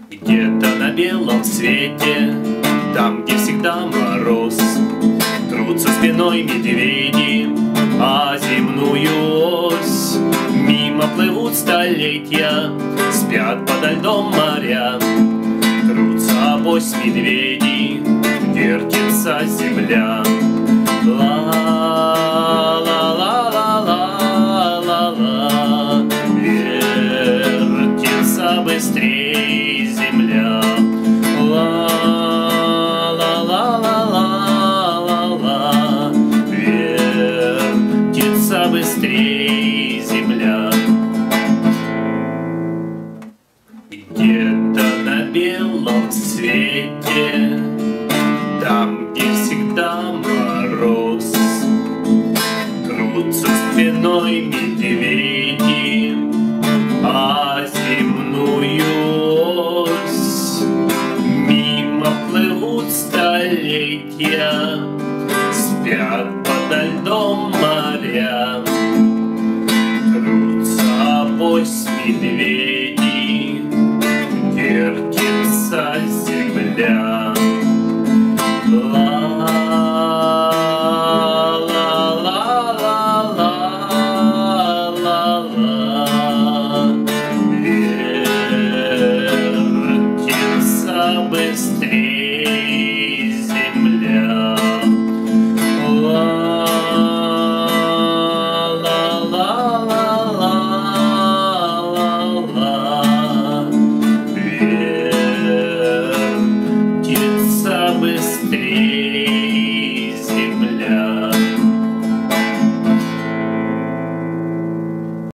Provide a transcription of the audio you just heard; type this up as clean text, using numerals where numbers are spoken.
Где-то на белом свете, там, где всегда мороз, трутся спиной медведи о земную ось. Мимо плывут столетия, спят подо льдом моря. Трутся ось медведи, вертится земля. Ла-ла-ла-ла-ла-ла-ла, вертится быстрей земля. Ла-ла-ла-ла-ла-ла, вертится быстрей земля. Где-то на белом свете, там, где всегда мороз, трутся спиной медведи о земную ось. Мимо плывут столетия, спят подо льдом моря. Трутся ось медведи, вертится земля.